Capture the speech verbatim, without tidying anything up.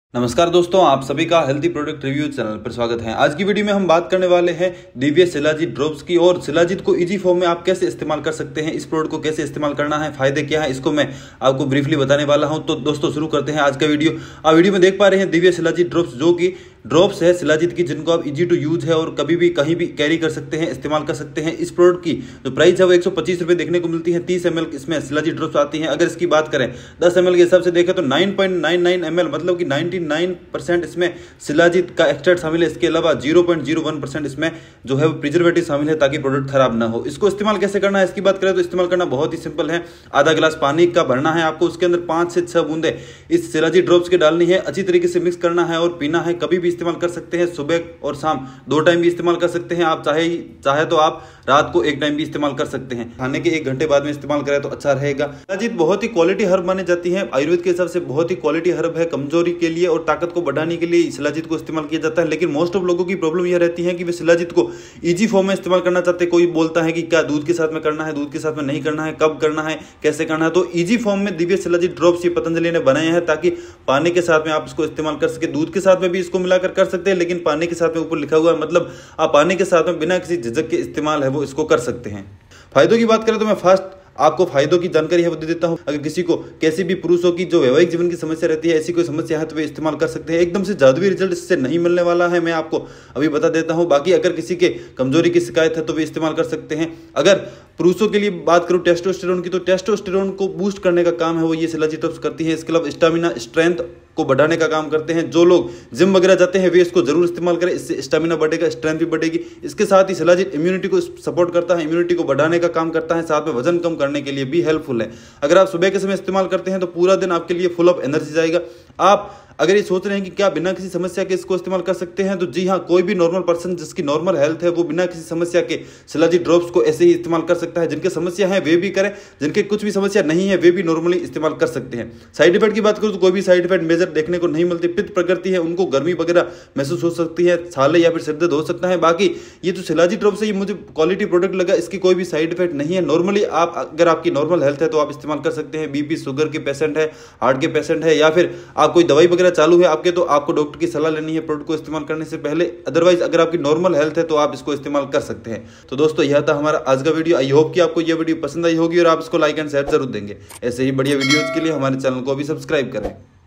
नमस्कार दोस्तों, आप सभी का हेल्थी प्रोडक्ट रिव्यू चैनल पर स्वागत है। आज की वीडियो में हम बात करने वाले हैं दिव्य शिलाजीत ड्रॉप्स की और शिलाजीत को इजी फॉर्म में आप कैसे इस्तेमाल कर सकते हैं, इस प्रोडक्ट को कैसे इस्तेमाल करना है, फायदे क्या है, इसको मैं आपको ब्रीफली बताने वाला हूं। तो दोस्तों शुरू करते हैं आज का वीडियो। आप वीडियो में देख पा रहे हैं दिव्य शिलाजीत ड्रॉप्स, जो कि ड्रॉप्स है शिलाजीत की, जिनको आप इजी टू यूज है और कभी भी कहीं भी कैरी कर सकते हैं, इस्तेमाल कर सकते हैं। इस प्रोडक्ट की जो प्राइस है वो एक सौ पच्चीस रुपए देखने को मिलती है। तीस एम एल इसमें शिलाजीत ड्रॉप्स आती हैं। अगर इसकी बात करें दस एम एल के हिसाब से देखें तो nine point nine nine M L मतलब कि नाइन्टी नाइन परसेंट इसमें शिलाजीत का एक्सट्रैक्ट शामिल है। इसके अलावा zero point zero one percent इसमें जो है वो प्रिजर्वेटिव शामिल है, ताकि प्रोडक्ट खराब ना हो। इसको इस्तेमाल कैसे करना है इसकी बात करें तो इस्तेमाल करना बहुत ही सिंपल है। आधा गिलास पानी का भरना है आपको, उसके अंदर पांच से छह बूंदे इस शिलाजीत ड्रॉप्स के डालनी है, अच्छी तरीके से मिक्स करना है और पीना है। कभी भी इस्तेमाल कर सकते हैं, सुबह और शाम दो टाइम भी इस्तेमाल कर सकते हैं। आप चाहे चाहे तो आप रात को एक टाइम भी इस्तेमाल कर सकते हैं। खाने के एक घंटे बाद में इस्तेमाल करें तो अच्छा रहेगा। शिलाजीत बहुत ही क्वालिटी हर्ब मानी जाती है, आयुर्वेद के हिसाब से बहुत ही क्वालिटी हर्ब है। कमजोरी के लिए और ताकत को बढ़ाने के लिए शिलाजीत को इस्तेमाल किया जाता है। लेकिन मोस्ट ऑफ लोगों की प्रॉब्लम यह रहती है कि वे शिलाजीत को इजी फॉर्म में इस्तेमाल करना चाहते हैं। कोई बोलता है कि क्या दूध के साथ में करना है, दूध के साथ में नहीं करना है, कब करना है, कैसे करना है। तो इजी फॉर्म में दिव्य शिलाजीत ड्रॉप्स ये पतंजलि ने बनाए हैं, ताकि पानी के साथ में आप इसको इस्तेमाल कर सके। दूध के साथ में भी इसको मिलाकर कर सकते हैं, लेकिन पानी के साथ में ऊपर लिखा हुआ है, मतलब आप पानी के साथ में बिना किसी झिझक के इस्तेमाल है वो इसको कर सकते हैं। फायदों की बात करें तो मैं फास्ट आपको फायदों की जानकारी है वो दे देता हूं। अगर किसी को कैसी भी पुरुषों की जो वैवाहिक जीवन की समस्या रहती है, ऐसी कोई समस्या है तो वे इस्तेमाल कर सकते हैं। एकदम से जादुई रिजल्ट इससे नहीं मिलने वाला है, मैं आपको अभी बता देता हूं। बाकी अगर किसी के कमजोरी की शिकायत है तो वे इस्तेमाल कर सकते हैं। अगर पुरुषों के लिए बात करूं टेस्टोस्टेरोन की, तो टेस्टोस्टेरोन को बूस्ट करने का काम है वो ये शिलाजीत ड्रॉप्स करती है। इसके अलावा स्टैमिना स्ट्रेंथ को बढ़ाने का काम करते हैं। जो लोग जिम वगैरह जाते हैं वे इसको जरूर इस्तेमाल करें, इससे स्टैमिना बढ़ेगा, स्ट्रेंथ भी बढ़ेगी। इसके साथ ही शिलाजीत इम्यूनिटी को सपोर्ट करता है, इम्यूनिटी को बढ़ाने का काम करता है, साथ में वजन कम करने के लिए भी हेल्पफुल है। अगर आप सुबह के समय इस्तेमाल करते हैं तो पूरा दिन आपके लिए फुल ऑफ एनर्जी जाएगा। आप अगर ये सोच रहे हैं कि क्या बिना किसी समस्या के इसको इस्तेमाल कर सकते हैं, तो जी हाँ, कोई भी नॉर्मल पर्सन जिसकी नॉर्मल हेल्थ है वो बिना किसी समस्या के शिलाजीत ड्रॉप्स को ऐसे ही इस्तेमाल कर सकता है। जिनके समस्या है वे भी करें, जिनके कुछ भी समस्या नहीं है वे भी नॉर्मली इस्तेमाल कर सकते हैं। साइड इफेक्ट की बात करूँ तो कोई भी साइड इफेक्ट मेजर देखने को नहीं मिलती। पित्त प्रकृति है, उनको गर्मी वगैरह महसूस हो सकती है, छाले या फिर सिर दर्द हो सकता है। बाकी ये जो शिलाजीत ड्रॉप्स है ये मुझे क्वालिटी प्रोडक्ट लगा, इसकी कोई भी साइड इफेक्ट नहीं है। नॉर्मली आप अगर आपकी नॉर्मल हेल्थ है तो आप इस्तेमाल कर सकते हैं। बीपी शुगर के पेशेंट है, हार्ट के पेशेंट है, या फिर आप कोई दवाई वगैरह चालू है आपके, तो आपको डॉक्टर की सलाह लेनी है प्रोडक्ट को इस्तेमाल करने से पहले। अदरवाइज अगर आपकी नॉर्मल हेल्थ है तो आप इसको इस्तेमाल कर सकते हैं। तो दोस्तों यह था हमारा आज का वीडियो। आई होप कि आपको यह वीडियो पसंद आई होगी और आप इसको लाइक एंड शेयर जरूर देंगे। ऐसे ही बढ़िया वीडियोज के लिए हमारे चैनल को भी सब्सक्राइब करें।